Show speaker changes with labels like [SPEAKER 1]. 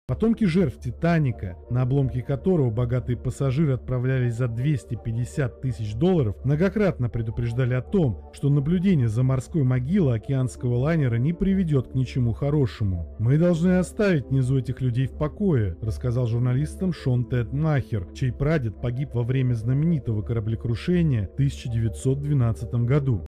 [SPEAKER 1] Потомки жертв «Титаника», на обломки которого богатые пассажиры отправлялись за 250 тысяч долларов, многократно предупреждали о том, что наблюдение за морской могилой океанского лайнера не приведет к ничему хорошему. «Мы должны оставить внизу этих людей в покое», рассказал журналистам Шон Тед Махер, чей прадед погиб во время знаменитого кораблекрушения в 1912 году.